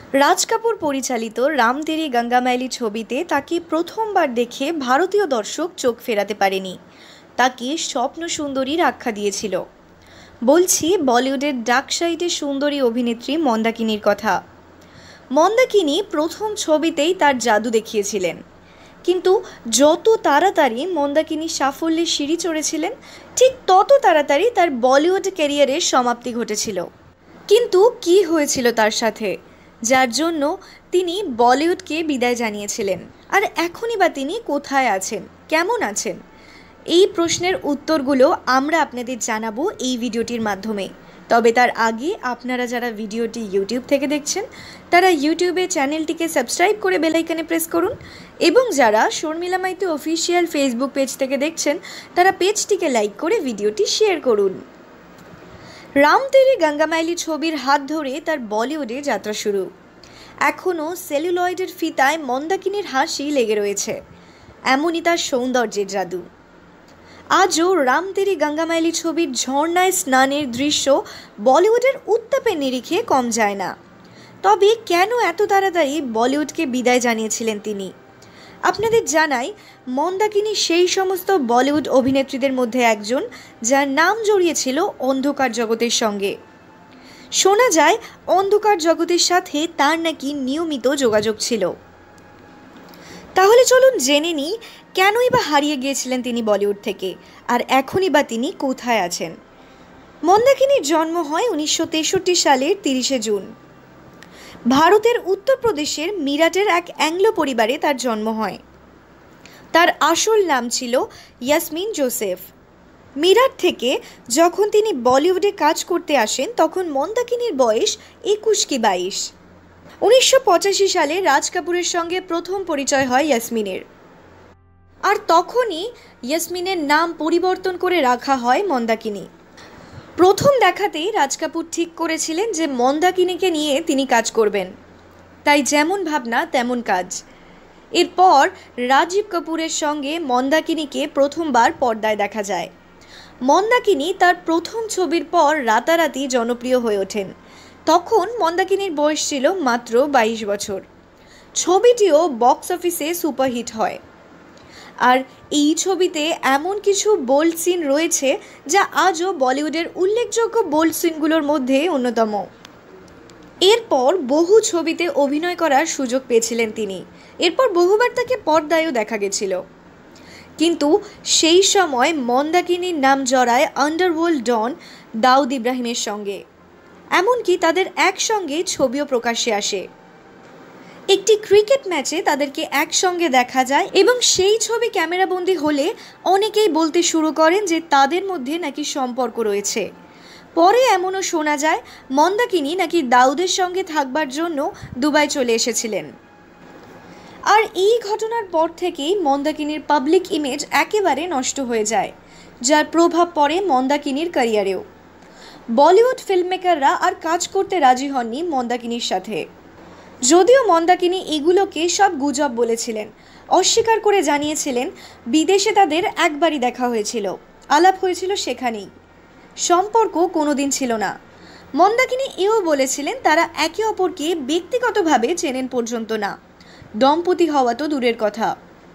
রাজ কাপুর পরিচালিত রাম তেরি গঙ্গা ম্যালি ছবিতে তাকে প্রথমবার দেখে ভারতীয় দর্শক চোখ ফেরাতে পারেনি। তাকে স্বপ্ন সুন্দরীর আখ্যা দিয়েছিল। বলছি বলিউডের ডার্ক সাইডের সুন্দরী অভিনেত্রী মন্দাকিনীর কথা। মন্দাকিনী প্রথম ছবিতেই তার জাদু দেখিয়েছিলেন, কিন্তু যত তাড়াতাড়ি মন্দাকিনী সাফল্যের সিঁড়ি চড়েছিলেন, ঠিক তত তাড়াতাড়ি তার বলিউড ক্যারিয়ারের সমাপ্তি ঘটেছিল। কিন্তু কি হয়েছিল তার সাথে, যার জন্য তিনি বলিউডকে বিদায় জানিয়েছিলেন? আর এখনই বা তিনি কোথায় আছেন, কেমন আছেন? এই প্রশ্নের উত্তরগুলো আমরা আপনাদের জানাবো এই ভিডিওটির মাধ্যমে। তবে তার আগে আপনারা যারা ভিডিওটি ইউটিউব থেকে দেখছেন, তারা ইউটিউবে চ্যানেলটিকে সাবস্ক্রাইব করে বেল আইকনে প্রেস করুন, এবং যারা Sharmila Maiti official Facebook page থেকে দেখছেন, তারা পেজটিকে লাইক করে ভিডিওটি শেয়ার করুন। রাম তেরি গঙ্গা ম্যালি ছবির হাত ধরে তার বলিউডে যাত্রা শুরু। এখনও সেলুলয়েডের ফিতায় মন্দাকিনীর হাসি লেগে রয়েছে, এমনই তার সৌন্দর্যের জাদু। আজও রাম তেরি গঙ্গা ম্যালি ছবির ঝর্ণায় স্নানের দৃশ্য বলিউডের উত্তাপের নিরিখে কম যায় না। তবে কেন এত তাড়াতাড়ি বলিউডকে বিদায় জানিয়েছিলেন তিনি? আপনাদের জানাই, মন্দাকিনী সেই সমস্ত বলিউড অভিনেত্রীদের মধ্যে একজন যার নাম জড়িয়েছিল অন্ধকার জগতের সঙ্গে। শোনা যায় অন্ধকার জগতের সাথে তার নাকি নিয়মিত যোগাযোগ ছিল। তাহলে চলুন জেনে নিই, কেনই বা হারিয়ে গিয়েছিলেন তিনি বলিউড থেকে, আর এখনই বা তিনি কোথায় আছেন। মন্দাকিনীর জন্ম হয় 1963 সালের 30শে জুন। ভারতের উত্তরপ্রদেশের মিরাটের এক অ্যাংলো পরিবারে তার জন্ম হয়। তার আসল নাম ছিল ইয়াসমিন জোসেফ। মিরাট থেকে যখন তিনি বলিউডে কাজ করতে আসেন, তখন মন্দাকিনীর বয়স 21 কি 22। 1985 সালে রাজ কাপুরের সঙ্গে প্রথম পরিচয় হয় ইয়াসমিনের, আর তখনই ইয়াসমিনের নাম পরিবর্তন করে রাখা হয় মন্দাকিনী। প্রথম দেখাতেই রাজ কাপুর ঠিক করেছিলেন যে মন্দাকিনীকে নিয়ে তিনি কাজ করবেন, তাই যেমন ভাবনা তেমন কাজ। এরপর রাজীব কাপুরের সঙ্গে মন্দাকিনীকে প্রথমবার পর্দায় দেখা যায়। মন্দাকিনী তার প্রথম ছবির পর রাতারাতি জনপ্রিয় হয়ে ওঠেন। তখন মন্দাকিনীর বয়স ছিল মাত্র 22 বছর। ছবিটিও বক্স অফিসে সুপারহিট হয়। আর এই ছবিতে এমন কিছু বোল্ড সিন রয়েছে যা আজও বলিউডের উল্লেখযোগ্য বোল্ড সিনগুলোর মধ্যে অন্যতম। এরপর বহু ছবিতে অভিনয় করার সুযোগ পেয়েছিলেন তিনি। এরপর বহুবার তাকে পর্দায়ও দেখা গেছিল। কিন্তু সেই সময় মন্দাকিনীর নাম জড়ায় আন্ডারওয়ার্ল্ড ডন দাউদ ইব্রাহিমের সঙ্গে। এমনকি তাদের একসঙ্গে ছবিও প্রকাশ্যে আসে। একটি ক্রিকেট ম্যাচে তাদেরকে একসঙ্গে দেখা যায়, এবং সেই ছবি ক্যামেরাবন্দি হলে অনেকেই বলতে শুরু করেন যে তাদের মধ্যে নাকি সম্পর্ক রয়েছে। পরে এমনও শোনা যায় মন্দাকিনী নাকি দাউদের সঙ্গে থাকবার জন্য দুবাই চলে এসেছিলেন। আর এই ঘটনার পর থেকেই মন্দাকিনীর পাবলিক ইমেজ একেবারে নষ্ট হয়ে যায়, যার প্রভাব পড়ে মন্দাকিনীর ক্যারিয়ারেও। বলিউড ফিল্মমেকাররা আর কাজ করতে রাজি হননি মন্দাকিনীর সাথে। যদিও মন্দাকিনী এগুলোকে সব গুজব বলেছিলেন, অস্বীকার করে জানিয়েছিলেন বিদেশে তাদের একবারই দেখা হয়েছিল, আলাপ হয়েছিল সেখানেই, সম্পর্ক কোনোদিন ছিল না। মন্দাকিনী এও বলেছিলেন তারা একে অপরকে ব্যক্তিগতভাবে চেনেন পর্যন্ত না, দম্পতি হওয়া তো দূরের কথা।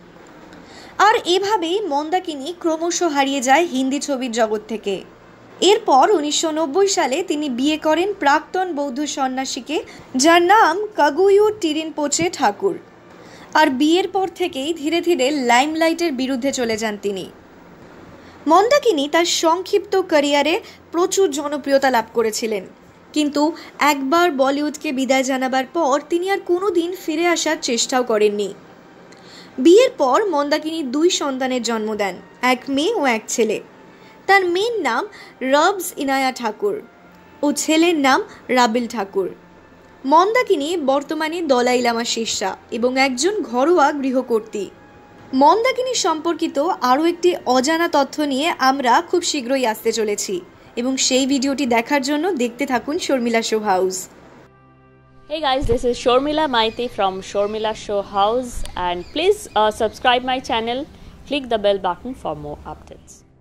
আর এভাবেই মন্দাকিনী ক্রমশ হারিয়ে যায় হিন্দি ছবির জগৎ থেকে। এরপর 1990 সালে তিনি বিয়ে করেন প্রাক্তন বৌদ্ধ সন্ন্যাসীকে, যার নাম কাগুইউ টিরিনপোচে ঠাকুর। আর বিয়ের পর থেকেই ধীরে ধীরে লাইমলাইটের বিরুদ্ধে চলে যান তিনি। মন্দাকিনী তার সংক্ষিপ্ত ক্যারিয়ারে প্রচুর জনপ্রিয়তা লাভ করেছিলেন, কিন্তু একবার বলিউডকে বিদায় জানাবার পর তিনি আর কোনোদিন ফিরে আসার চেষ্টাও করেননি। বিয়ের পর মন্দাকিনী 2 সন্তানের জন্ম দেন, এক মেয়ে ও এক ছেলে। তার মেয়ের নাম রবস ইনায়া ঠাকুর ও ছেলের নাম রাবিল ঠাকুর। মন্দাকিনী বর্তমানে দলাই লামা শিষ্যা এবং একজন ঘরোয়া গৃহকর্ত্রী। মন্দাকিনী সম্পর্কিত আরও একটি অজানা তথ্য নিয়ে আমরা খুব শীঘ্রই আসতে চলেছি, এবং সেই ভিডিওটি দেখার জন্য দেখতে থাকুন Sharmila show house. Hey guys, this is Shormila Maiti from Shormila Show House, and please subscribe my channel, click the bell button for more updates.